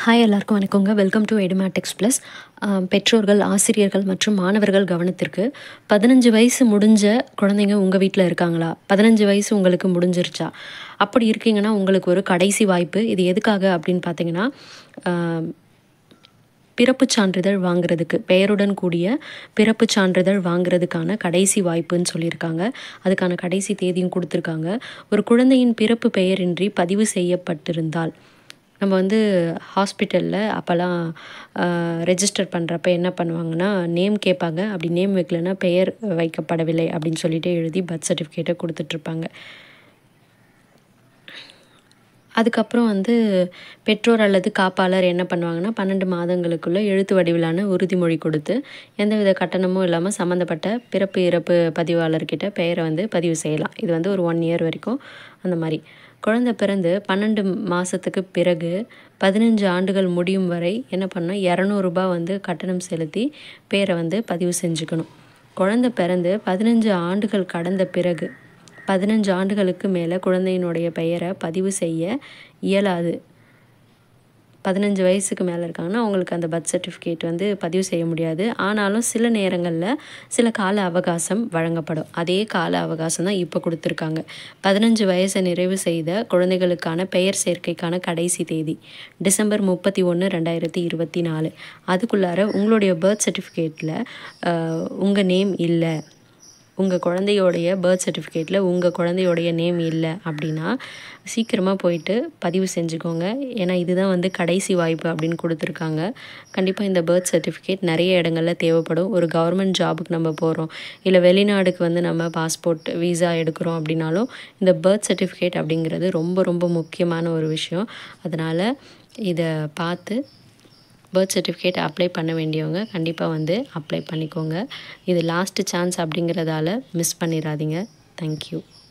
Hi எல்லாருக்கும் வணக்கங்க. Welcome to Edumatics Plus. பெற்றோர்கள், ஆசிரியர்கள் மற்றும் மாணவர்கள் கவனத்திற்கு 15 வயசு முடிஞ்ச குழந்தைங்க உங்கள் வீட்டில் இருக்காங்களா? 15 வயசு உங்களுக்கு முடிஞ்சிருச்சா? அப்படி இருக்கீங்கன்னா உங்களுக்கு ஒரு கடைசி வாய்ப்பு. இது எதுக்காக அப்படின்னு பார்த்தீங்கன்னா, பிறப்புச் சான்றிதழ் வாங்குறதுக்கு, பெயருடன் கூடிய பிறப்புச் சான்றிதழ் வாங்குறதுக்கான கடைசி வாய்ப்புன்னு சொல்லியிருக்காங்க. அதுக்கான கடைசி தேதியும் கொடுத்துருக்காங்க. ஒரு குழந்தையின் பிறப்பு பெயரின்றி பதிவு செய்யப்பட்டிருந்தால், நம்ம ஹாஸ்பிட்டலில் அப்போல்லாம் ரெஜிஸ்டர் பண்ணுறப்ப என்ன பண்ணுவாங்கன்னா, நேம் கேட்பாங்க. அப்படி நேம் வைக்கலன்னா பெயர் வைக்கப்படவில்லை அப்படின்னு சொல்லிட்டு எழுதி பர்த் சர்டிஃபிகேட்டை கொடுத்துட்ருப்பாங்க. அதுக்கப்புறம் பெற்றோர் அல்லது காப்பாளர் என்ன பண்ணுவாங்கன்னா, 12 மாதங்களுக்குள்ள எழுத்து வடிவிலான உறுதிமொழி கொடுத்து, எந்தவித கட்டணமும் இல்லாமல் சம்மந்தப்பட்ட பிறப்பு, இறப்பு பதிவாளர்கிட்ட பெயரை பதிவு செய்யலாம். இது ஒரு 1 இயர் வரைக்கும் அந்த மாரி. குழந்தை பிறந்து 12 மாதத்துக்கு பிறகு 15 ஆண்டுகள் முடியும் வரை என்ன பண்ணணும், ரூ. 200 கட்டணம் செலுத்தி பேரை பதிவு செஞ்சுக்கணும். குழந்தை பிறந்து 15 ஆண்டுகள் கடந்த பிறகு 15 ஆண்டுகளுக்கு மேலே குழந்தையினுடைய பெயரை பதிவு செய்ய இயலாது. 15 வயசுக்கு மேலே இருக்காங்கன்னா அவங்களுக்கு அந்த பர்த் சர்டிஃபிகேட் பதிவு செய்ய முடியாது. ஆனாலும் சில நேரங்களில் சில கால அவகாசம் வழங்கப்படும். அதே கால அவகாசம் தான் இப்போ கொடுத்துருக்காங்க. 15 வயசை நிறைவு செய்த குழந்தைகளுக்கான பெயர் சேர்க்கைக்கான கடைசி தேதி டிசம்பர் 31, 2024. அதுக்குள்ளார உங்களுடைய பர்த் சர்டிஃபிகேட்டில் உங்கள் நேம் இல்லை, உங்கள் குழந்தையோடைய பர்த் சர்டிஃபிகேட்டில் உங்கள் குழந்தையோடைய நேம் இல்லை அப்படின்னா சீக்கிரமாக போயிட்டு பதிவு செஞ்சுக்கோங்க. ஏன்னா இதுதான் கடைசி வாய்ப்பு அப்படின்னு கொடுத்துருக்காங்க. கண்டிப்பாக இந்த பர்த் சர்டிஃபிகேட் நிறைய இடங்களில் தேவைப்படும். ஒரு கவர்மெண்ட் ஜாபுக்கு நம்ம போகிறோம், இல்லை வெளிநாடுக்கு நம்ம பாஸ்போர்ட், விசா எடுக்கிறோம் அப்படின்னாலும் இந்த பர்த் சர்டிஃபிகேட் அப்படிங்கிறது ரொம்ப ரொம்ப முக்கியமான ஒரு விஷயம். அதனால் இதை பார்த்து பர்த் சர்டிஃபிகேட் அப்ளை பண்ண வேண்டியவங்க கண்டிப்பாக அப்ளை பண்ணிக்கோங்க. இது லாஸ்ட்டு சான்ஸ் அப்படிங்கிறதால மிஸ் பண்ணிடாதீங்க. தேங்க்யூ.